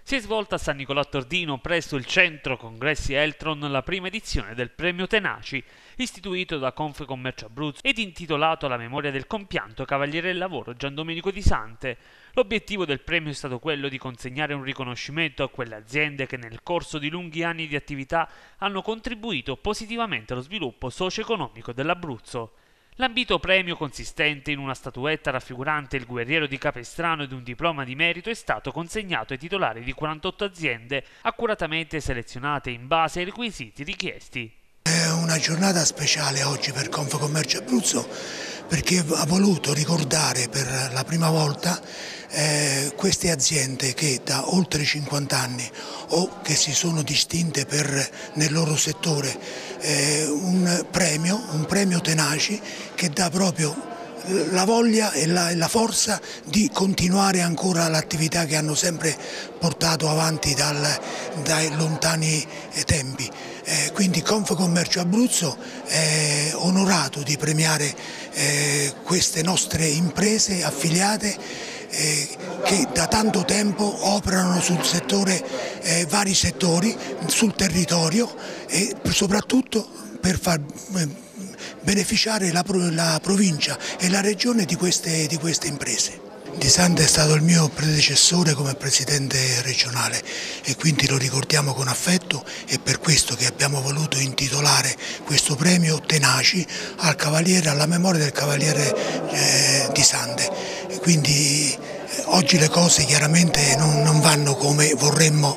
Si è svolta a San Nicolò Tordino, presso il Centro Congressi Eltron, la prima edizione del Premio Tenaci, istituito da Confcommercio Abruzzo ed intitolato alla memoria del compianto Cavaliere del Lavoro Gian Domenico Di Sante. L'obiettivo del premio è stato quello di consegnare un riconoscimento a quelle aziende che nel corso di lunghi anni di attività hanno contribuito positivamente allo sviluppo socio-economico dell'Abruzzo. L'ambito premio, consistente in una statuetta raffigurante il guerriero di Capestrano ed un diploma di merito, è stato consegnato ai titolari di 48 aziende accuratamente selezionate in base ai requisiti richiesti. È una giornata speciale oggi per Confcommercio Abruzzo perché ha voluto ricordare per la prima volta queste aziende che da oltre 50 anni o che si sono distinte nel loro settore, un premio Tenaci che dà proprio la voglia e la forza di continuare ancora l'attività che hanno sempre portato avanti dai lontani tempi. Quindi Confcommercio Abruzzo è onorato di premiare queste nostre imprese affiliate che da tanto tempo operano sul settore, vari settori, sul territorio e soprattutto per far beneficiare la provincia e la regione di queste imprese. Di Sante è stato il mio predecessore come presidente regionale e quindi lo ricordiamo con affetto, e per questo che abbiamo voluto intitolare questo premio Tenaci alla memoria del Cavaliere Di Sante. E quindi oggi le cose chiaramente non vanno come vorremmo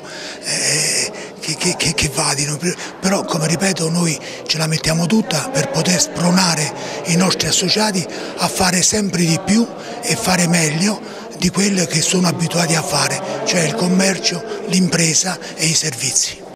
che vadino, però come ripeto noi ce la mettiamo tutta per poter spronare i nostri associati a fare sempre di più e fare meglio di quello che sono abituati a fare, cioè il commercio, l'impresa e i servizi.